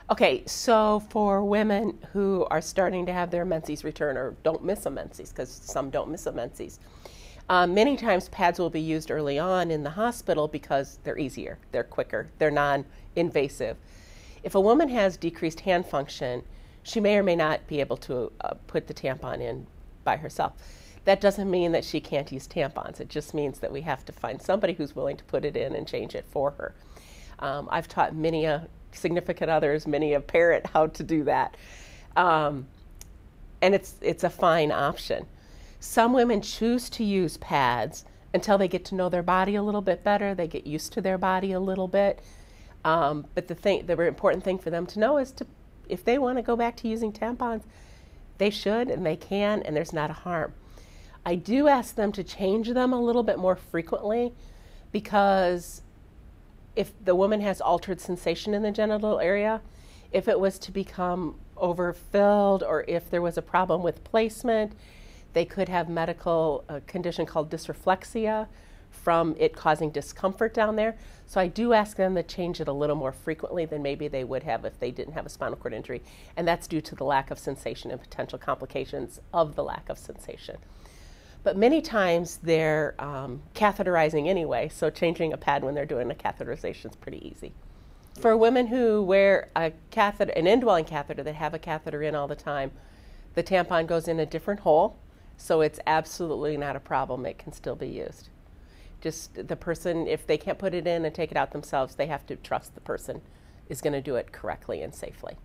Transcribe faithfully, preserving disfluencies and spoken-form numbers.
Okay, so for women who are starting to have their menses return or don't miss a menses, because some don't miss a menses, um, many times pads will be used early on in the hospital because they're easier, they're quicker, they're non-invasive. If a woman has decreased hand function, she may or may not be able to uh, put the tampon in by herself. That doesn't mean that she can't use tampons. It just means that we have to find somebody who's willing to put it in and change it for her. Um, I've taught many a significant others, many a parent how to do that. Um, and it's, it's a fine option. Some women choose to use pads until they get to know their body a little bit better, they get used to their body a little bit. Um, but the, thing, the important thing for them to know is to, if they want to go back to using tampons, they should and they can, and there's not a harm. I do ask them to change them a little bit more frequently, because if the woman has altered sensation in the genital area, if it was to become overfilled or if there was a problem with placement, they could have medical a condition called dysreflexia from it causing discomfort down there. So I do ask them to change it a little more frequently than maybe they would have if they didn't have a spinal cord injury, and that's due to the lack of sensation and potential complications of the lack of sensation. But many times they're um, catheterizing anyway, so changing a pad when they're doing a catheterization is pretty easy. For women who wear a catheter, an indwelling catheter that have a catheter in all the time, the tampon goes in a different hole, so it's absolutely not a problem. It can still be used. Just the person, if they can't put it in and take it out themselves, they have to trust the person is going to do it correctly and safely.